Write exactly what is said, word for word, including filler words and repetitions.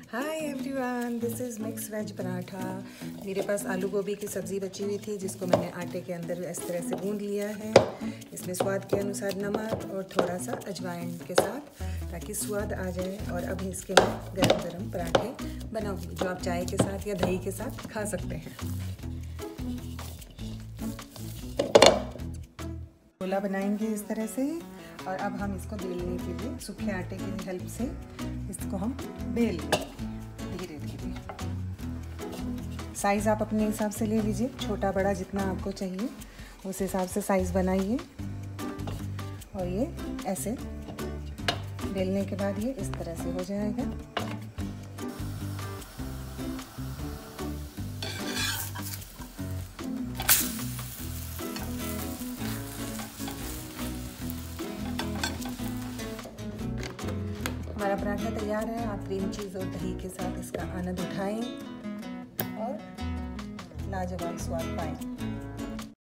Hi everyone, this is mix veg paratha. मेरे पास आलू गोभी की सब्ज़ी बची हुई थी जिसको मैंने आटे के अंदर इस तरह से गूंद लिया है। इसमें स्वाद के अनुसार नमक और थोड़ा सा अजवाइन के साथ, ताकि स्वाद आ जाए। और अब इसके मैं गरम गरम पराठे बनाऊंगी जो आप चाय के साथ या दही के साथ खा सकते हैं। गोला बनाएंगे इस तरह से, और अब हम इसको बेलने के लिए सूखे आटे की हेल्प से इसको हम बेल लेंगे धीरे धीरे। साइज़ आप अपने हिसाब से ले लीजिए, छोटा बड़ा जितना आपको चाहिए उस हिसाब से साइज़ बनाइए। और ये ऐसे बेलने के बाद ये इस तरह से हो जाएगा। हमारा पराठा तैयार है। आप क्रीम चीज़ और दही के साथ इसका आनंद उठाएं और लाजवाब स्वाद पाएं।